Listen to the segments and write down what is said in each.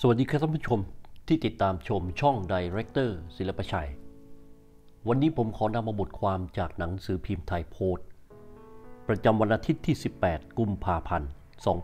สวัสดีครับท่านผู้ชมที่ติดตามชมช่องไดเรคเตอร์ศิลปชัยวันนี้ผมขอนำมาบทความจากหนังสือพิมพ์ไทยโพสต์ประจำวันอาทิตย์ที่ 18 กุมภาพันธ์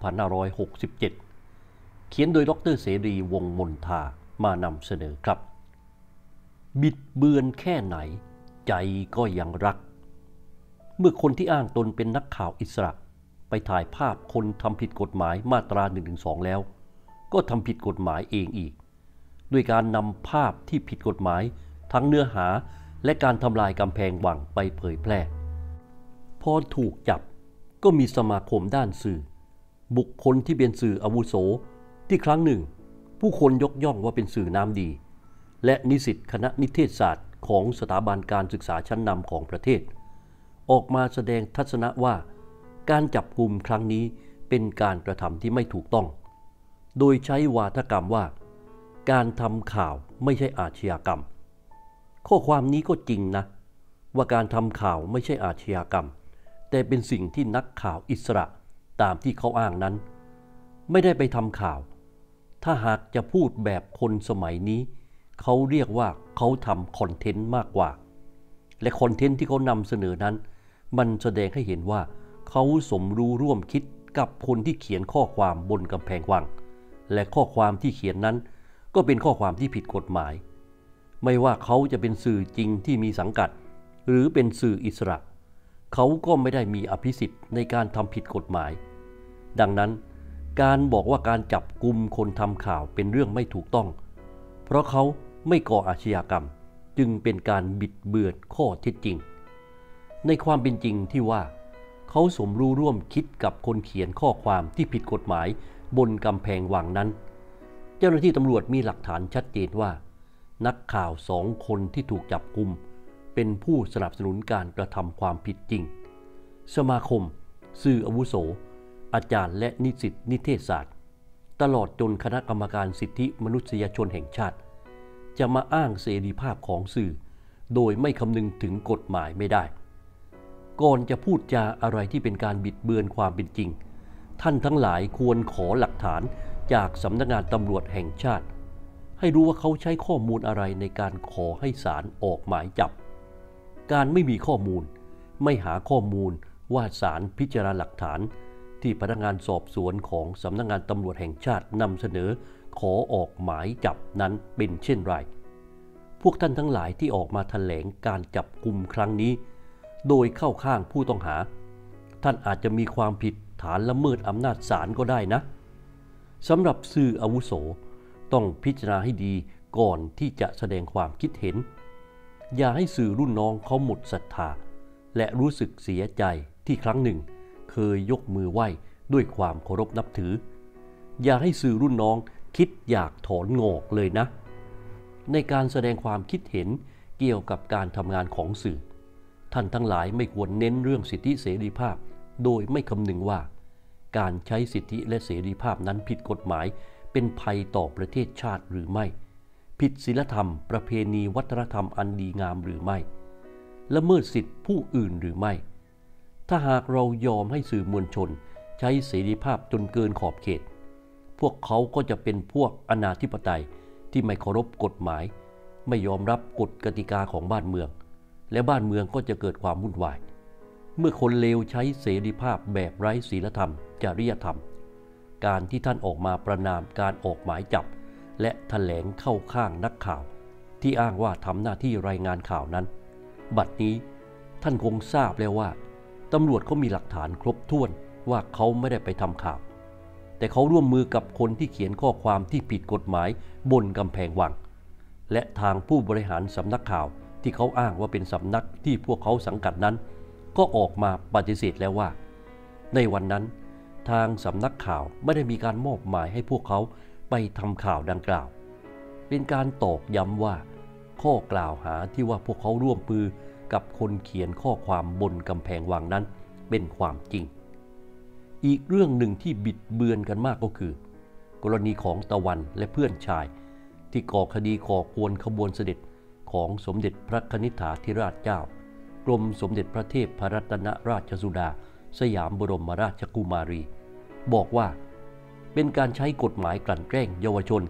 2567 เขียนโดยดร.เสรีวงศ์มนทามานำเสนอครับบิดเบือนแค่ไหนใจก็ยังรักเมื่อคนที่อ้างตนเป็นนักข่าวอิสระไปถ่ายภาพคนทำผิดกฎหมายมาตรา 112 แล้วก็ทำผิดกฎหมายเองอีกด้วยการนำภาพที่ผิดกฎหมายทั้งเนื้อหาและการทำลายกำแพงวังไปเผยแพร่พอถูกจับก็มีสมาคมด้านสื่อบุคคลที่เป็นสื่ออาวุโสที่ครั้งหนึ่งผู้คนยกย่องว่าเป็นสื่อน้ำดีและนิสิตคณะนิเทศศาสตร์ของสถาบันการศึกษาชั้นนำของประเทศออกมาแสดงทัศนะว่าการจับกุมครั้งนี้เป็นการกระทำที่ไม่ถูกต้องโดยใช้วาทกรรมว่าการทำข่าวไม่ใช่อาชญากรรมข้อความนี้ก็จริงนะว่าการทำข่าวไม่ใช่อาชญากรรมแต่เป็นสิ่งที่นักข่าวอิสระตามที่เขาอ้างนั้นไม่ได้ไปทำข่าวถ้าหากจะพูดแบบคนสมัยนี้เขาเรียกว่าเขาทำคอนเทนต์มากกว่าและคอนเทนต์ที่เขานำเสนอนั้นมันแสดงให้เห็นว่าเขาสมรู้ร่วมคิดกับคนที่เขียนข้อความบนกำแพงวังและข้อความที่เขียนนั้นก็เป็นข้อความที่ผิดกฎหมายไม่ว่าเขาจะเป็นสื่อจริงที่มีสังกัดหรือเป็นสื่ออิสระเขาก็ไม่ได้มีอภิสิทธิ์ในการทำผิดกฎหมายดังนั้นการบอกว่าการจับกุมคนทำข่าวเป็นเรื่องไม่ถูกต้องเพราะเขาไม่ก่ออาชญากรรมจึงเป็นการบิดเบือนข้อเท็จจริงในความเป็นจริงที่ว่าเขาสมรู้ร่วมคิดกับคนเขียนข้อความที่ผิดกฎหมายบนกำแพงวังนั้นเจ้าหน้าที่ตำรวจมีหลักฐานชัดเจนว่านักข่าว2 คนที่ถูกจับกุมเป็นผู้สนับสนุนการกระทำความผิดจริงสมาคมสื่ออาวุโสอาจารย์และนิสิตนิเทศศาสตร์ตลอดจนคณะกรรมการสิทธิมนุษยชนแห่งชาติจะมาอ้างเสรีภาพของสื่อโดยไม่คำนึงถึงกฎหมายไม่ได้ก่อนจะพูดจาอะไรที่เป็นการบิดเบือนความเป็นจริงท่านทั้งหลายควรขอหลักฐานจากสำนักงานตำรวจแห่งชาติให้รู้ว่าเขาใช้ข้อมูลอะไรในการขอให้ศาลออกหมายจับการไม่มีข้อมูลไม่หาข้อมูลว่าศาลพิจารณาหลักฐานที่พนักงานสอบสวนของสำนักงานตำรวจแห่งชาตินำเสนอขอออกหมายจับนั้นเป็นเช่นไรพวกท่านทั้งหลายที่ออกมาแถลงการจับกุมครั้งนี้โดยเข้าข้างผู้ต้องหาท่านอาจจะมีความผิดฐานละเมิดอำนาจศาลก็ได้นะสำหรับสื่ออาวุโสต้องพิจารณาให้ดีก่อนที่จะแสดงความคิดเห็นอย่าให้สื่อรุ่นน้องเขาหมดศรัทธาและรู้สึกเสียใจที่ครั้งหนึ่งเคยยกมือไหว้ด้วยความเคารพนับถืออย่าให้สื่อรุ่นน้องคิดอยากถอนงอกเลยนะในการแสดงความคิดเห็นเกี่ยวกับการทำงานของสื่อท่านทั้งหลายไม่ควรเน้นเรื่องสิทธิเสรีภาพโดยไม่คำนึงว่าการใช้สิทธิและเสรีภาพนั้นผิดกฎหมายเป็นภัยต่อประเทศชาติหรือไม่ผิดศีลธรรมประเพณีวัฒนธรรมอันดีงามหรือไม่ละเมิดสิทธิผู้อื่นหรือไม่ถ้าหากเรายอมให้สื่อมวลชนใช้เสรีภาพจนเกินขอบเขตพวกเขาก็จะเป็นพวกอนาธิปไตยที่ไม่เคารพกฎหมายไม่ยอมรับกฎกติกาของบ้านเมืองและบ้านเมืองก็จะเกิดความวุ่นวายเมื่อคนเลวใช้เสรีภาพแบบไร้ศีลธรรมจริยธรรมการที่ท่านออกมาประณามการออกหมายจับและแถลงเข้าข้างนักข่าวที่อ้างว่าทำหน้าที่รายงานข่าวนั้นบัดนี้ท่านคงทราบแล้วว่าตำรวจเขามีหลักฐานครบถ้วนว่าเขาไม่ได้ไปทำข่าวแต่เขาร่วมมือกับคนที่เขียนข้อความที่ผิดกฎหมายบนกำแพงวังและทางผู้บริหารสำนักข่าวที่เขาอ้างว่าเป็นสำนักที่พวกเขาสังกัดนั้นก็ออกมาปฏิเสธแล้วว่าในวันนั้นทางสำนักข่าวไม่ได้มีการมอบหมายให้พวกเขาไปทำข่าวดังกล่าวเป็นการตอกย้ำว่าข้อกล่าวหาที่ว่าพวกเขาร่วมมือกับคนเขียนข้อความบนกำแพงวังนั้นเป็นความจริงอีกเรื่องหนึ่งที่บิดเบือนกันมากก็คือกรณีของตะวันและเพื่อนชายที่ก่อคดีก่อกวนขบวนเสด็จของสมเด็จพระคณิษฐาธิราชเจ้ากรมสมเด็จพระเทพรัตนราชสุดาสยามบรมราชกุมารีบอกว่าเป็นการใช้กฎหมายกลั่นแกล้งเยาวชน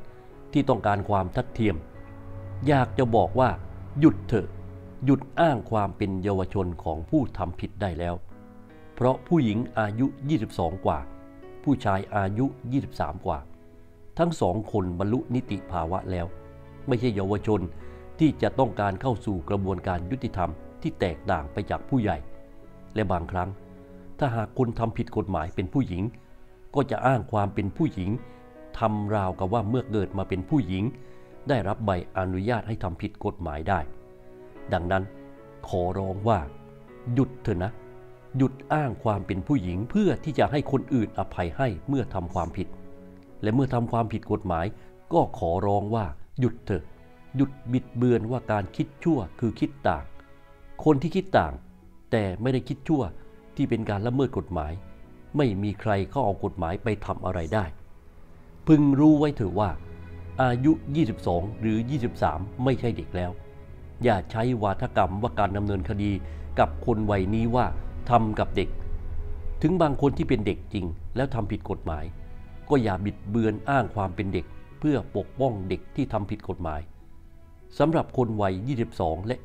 ที่ต้องการความทัดเทียมอยากจะบอกว่าหยุดเถอะหยุดอ้างความเป็นเยาวชนของผู้ทำผิดได้แล้วเพราะผู้หญิงอายุ22กว่าผู้ชายอายุ23กว่าทั้งสองคนบรรลุนิติภาวะแล้วไม่ใช่เยาวชนที่จะต้องการเข้าสู่กระบวนการยุติธรรมที่แตกต่างไปจากผู้ใหญ่และบางครั้งถ้าหากคนทำผิดกฎหมายเป็นผู้หญิงก็จะอ้างความเป็นผู้หญิงทำราวกับว่าเมื่อเกิดมาเป็นผู้หญิงได้รับใบอนุญาตให้ทำผิดกฎหมายได้ดังนั้นขอร้องว่าหยุดเถอะนะหยุดอ้างความเป็นผู้หญิงเพื่อที่จะให้คนอื่นอภัยให้เมื่อทำความผิดและเมื่อทำความผิดกฎหมายก็ขอร้องว่าหยุดเถอะหยุดบิดเบือนว่าการคิดชั่วคือคิดต่างคนที่คิดต่างแต่ไม่ได้คิดชั่วที่เป็นการละเมิดกฎหมายไม่มีใครเข้าเอากฎหมายไปทำอะไรได้พึงรู้ไว้เถอะว่าอายุ22หรือ23ไม่ใช่เด็กแล้วอย่าใช้วาทกรรมว่าการดำเนินคดีกับคนวัยนี้ว่าทำกับเด็กถึงบางคนที่เป็นเด็กจริงแล้วทำผิดกฎหมายก็อย่าบิดเบือนอ้างความเป็นเด็กเพื่อปกป้องเด็กที่ทำผิดกฎหมายสำหรับคนวัย22และ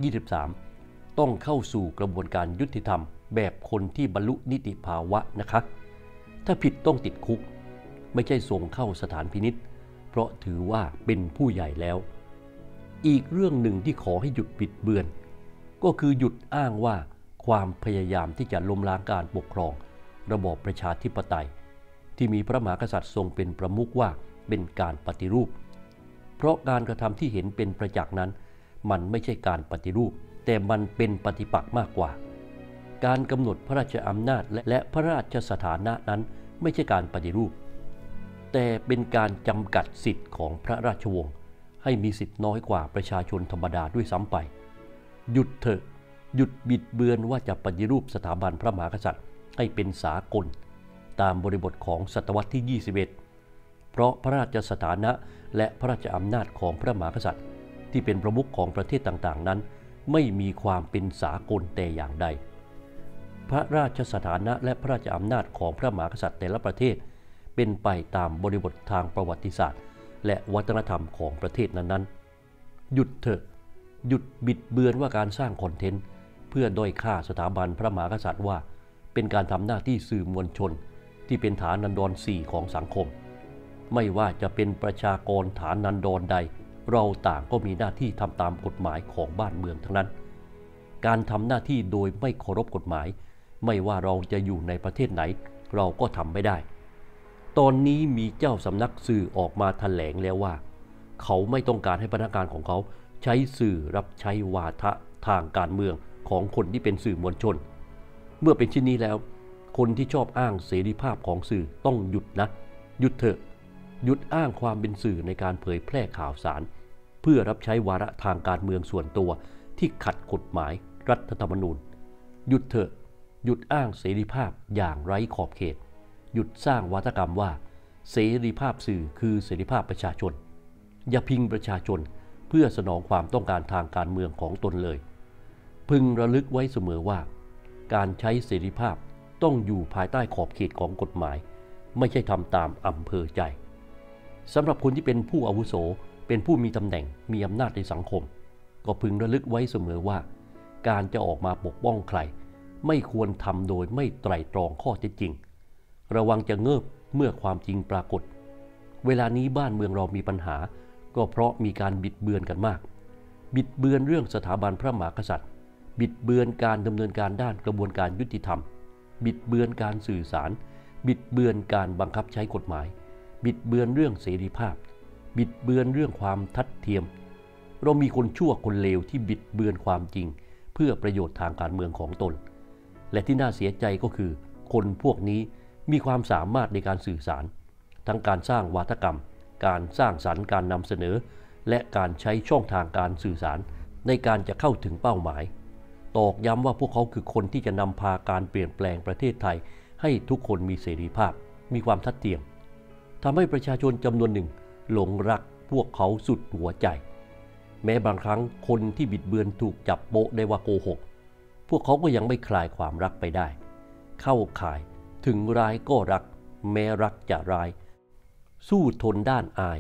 23ต้องเข้าสู่กระบวนการยุติธรรมแบบคนที่บรรลุนิติภาวะนะคะถ้าผิดต้องติดคุกไม่ใช่ส่งเข้าสถานพินิจเพราะถือว่าเป็นผู้ใหญ่แล้วอีกเรื่องหนึ่งที่ขอให้หยุดบิดเบือนก็คือหยุดอ้างว่าความพยายามที่จะล้มล้างการปกครองระบอบประชาธิปไตยที่มีพระมหากษัตริย์ทรงเป็นประมุขว่าเป็นการปฏิรูปเพราะการกระทำที่เห็นเป็นประจักษ์นั้นมันไม่ใช่การปฏิรูปแต่มันเป็นปฏิปักษ์มากกว่าการกำหนดพระราชอำนาจและพระราชสถานะนั้นไม่ใช่การปฏิรูปแต่เป็นการจำกัดสิทธิ์ของพระราชวงศ์ให้มีสิทธิ์น้อยกว่าประชาชนธรรมดาด้วยซ้ำไปหยุดเถอะหยุดบิดเบือนว่าจะปฏิรูปสถาบันพระมหากษัตริย์ให้เป็นสากลตามบริบทของศตวรรษที่21เพราะพระราชสถานะและพระราชอำนาจของพระมหากษัตริย์ที่เป็นประมุขของประเทศต่างๆนั้นไม่มีความเป็นสากลแต่อย่างใดพระราชสถานะและพระราชอำนาจของพระมหากษัตริย์แต่ละประเทศเป็นไปตามบริบททางประวัติศาสตร์และวัฒนธรรมของประเทศนั้นๆหยุดเถอะหยุดบิดเบือนว่าการสร้างคอนเทนต์เพื่อด้อยค่าสถาบันพระมหากษัตริย์ว่าเป็นการทำหน้าที่สื่อมวลชนที่เป็นฐานันดร4ของสังคมไม่ว่าจะเป็นประชากรฐานันดรใดเราต่างก็มีหน้าที่ทำตามกฎหมายของบ้านเมืองทั้งนั้นการทำหน้าที่โดยไม่เคารพกฎหมายไม่ว่าเราจะอยู่ในประเทศไหนเราก็ทำไม่ได้ตอนนี้มีเจ้าสำนักสื่อออกมาแถลงแล้วว่าเขาไม่ต้องการให้พนักงานของเขาใช้สื่อรับใช้วาทะทางการเมืองของคนที่เป็นสื่อมวลชนเมื่อเป็นเช่นนี้แล้วคนที่ชอบอ้างเสรีภาพของสื่อต้องหยุดนะหยุดเถอะหยุดอ้างความเป็นสื่อในการเผยแพร่ข่าวสารเพื่อรับใช้วาระทางการเมืองส่วนตัวที่ขัดกฎหมายรัฐธรรมนูญหยุดเถอะหยุดอ้างเสรีภาพอย่างไร้ขอบเขตหยุดสร้างวาทกรรมว่าเสรีภาพสื่อคือเสรีภาพประชาชนอย่าพิงประชาชนเพื่อสนองความต้องการทางการเมืองของตนเลยพึงระลึกไว้เสมอว่าการใช้เสรีภาพต้องอยู่ภายใต้ขอบเขตของกฎหมายไม่ใช่ทำตามอำเภอใจสำหรับคนที่เป็นผู้อาวุโสเป็นผู้มีตำแหน่งมีอำนาจในสังคมก็พึงระลึกไว้เสมอว่าการจะออกมาปกป้องใครไม่ควรทำโดยไม่ไตร่ตรองข้อเท็จจริงระวังจะเงิบเมื่อความจริงปรากฏเวลานี้บ้านเมืองเรามีปัญหาก็เพราะมีการบิดเบือนกันมากบิดเบือนเรื่องสถาบันพระมหากษัตริย์บิดเบือนการดำเนินการด้านกระบวนการยุติธรรมบิดเบือนการสื่อสารบิดเบือนการบังคับใช้กฎหมายบิดเบือนเรื่องเสรีภาพบิดเบือนเรื่องความทัดเทียมเรามีคนชั่วคนเลวที่บิดเบือนความจริงเพื่อประโยชน์ทางการเมืองของตนและที่น่าเสียใจก็คือคนพวกนี้มีความสามารถในการสื่อสารทั้งการสร้างวาทกรรมการสร้างสรรค์การนำเสนอและการใช้ช่องทางการสื่อสารในการจะเข้าถึงเป้าหมายตอกย้ำว่าพวกเขาคือคนที่จะนำพาการเปลี่ยนแปลงประเทศไทยให้ทุกคนมีเสรีภาพมีความทัดเทียมทำให้ประชาชนจำนวนหนึ่งหลงรักพวกเขาสุดหัวใจแม้บางครั้งคนที่บิดเบือนถูกจับโป๊ะได้ว่าโกหกพวกเขาก็ยังไม่คลายความรักไปได้เข้าข่ายถึงร้ายก็รักแม้รักจะร้ายสู้ทนด้านอาย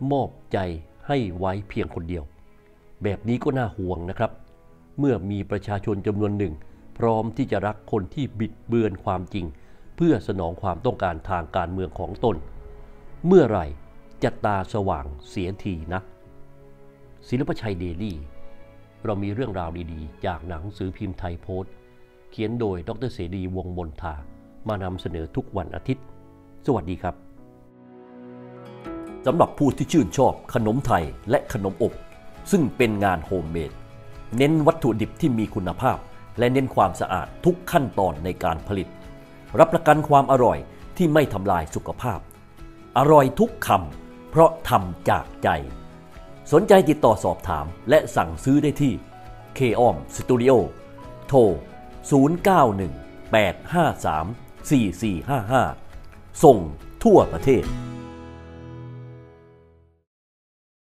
มอบใจให้ไว้เพียงคนเดียวแบบนี้ก็น่าห่วงนะครับเมื่อมีประชาชนจำนวนหนึ่งพร้อมที่จะรักคนที่บิดเบือนความจริงเพื่อสนองความต้องการทางการเมืองของตนเมื่อไหร่จะตาสว่างเสียทีนะศิลปชัยเดลี่เรามีเรื่องราวดีๆจากหนังสือพิมพ์ไทยโพสต์เขียนโดยดร.เสรีวงศ์มนทามานำเสนอทุกวันอาทิตย์สวัสดีครับสำหรับผู้ที่ชื่นชอบขนมไทยและขนมอบซึ่งเป็นงานโฮมเมดเน้นวัตถุดิบที่มีคุณภาพและเน้นความสะอาดทุกขั้นตอนในการผลิตรับประกันความอร่อยที่ไม่ทำลายสุขภาพอร่อยทุกคำเพราะทำจากใจสนใจติดต่อสอบถามและสั่งซื้อได้ที่ K-OM Studio โทร 0918534455 ส่งทั่วประเทศ